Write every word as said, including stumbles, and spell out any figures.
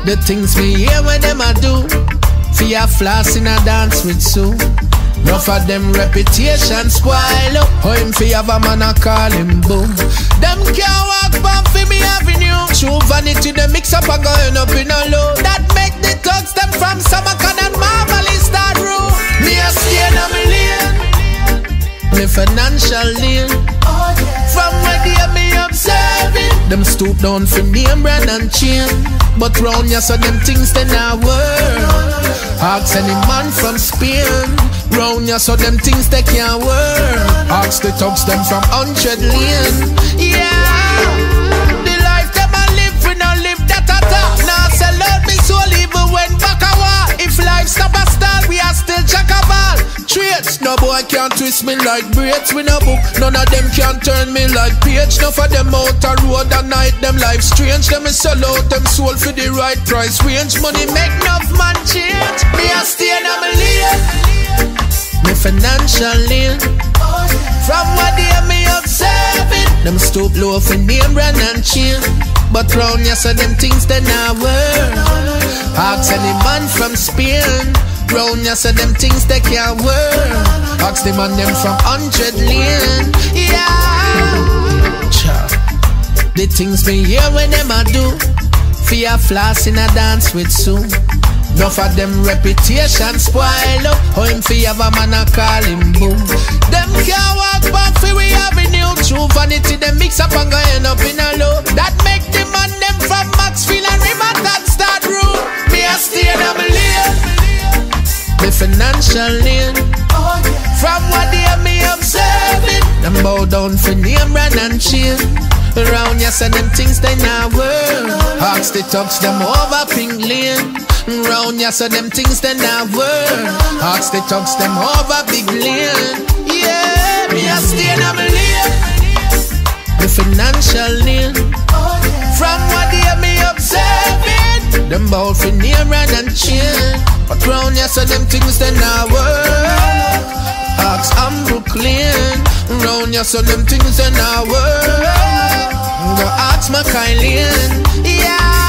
The things me hear when them a do. Fear floss in a dance with Sue. Enough of them reputation spoil up. How him fi have a man a call him boom. Them can't walk past fi me avenue. True vanity they mix up and go end up in a low. That make the thugs them from Samarkand and Marvelous start room. Me a stay in a million. Me financial lane. From where they me observing. Them stoop down for name brand and chain. But round ya so them things they not work. Ask any man from Spain. Round ya so them things they can't work. Ask the thugs them from hundred lane. Yeah. The life them a live, we no live that at all. Now sell out me soul even when back a war. If life stop a stall, we are still jack a ball. Traits, no boy can't twist me like braids. We no book, none of them can turn me like page. None of them out a road at night, them life strange. Them is sell out them soul for the right price range. Money make enough man change. Me a stay in a million. Me financial lane. From what they me observing. Them stoop low for name brand and chain. But round ya so them things they not work. Ask any man from Spain. Round ya so them things they can't work. Ask the man them from hundred lane. Yeah. The things me hear when them a do. Fear floss in a dance with Sue. Enough of them reputation spoil up. How him fi have a man a call him boom. Them can't walk back fi we avenue. True vanity them mix up and go end up in a low. That make the man them from Maxfield and Rematat start room. Me a stay in a million. The financial lane. From what they me observing. Them bow down for name brand and chain. Around ya so them things they not work. Ask the thugs them over pink lane. Round ya so them things they not work. Ask the thugs them over big lane. Yeah, me a stay in a million. The financial lane. From what they me observing. Them bow for name brand and chain. But round ya so them things they not work. Ask I'm Brooklyn. Round ya so them things they not work. Go ask my Kylie. Yeah.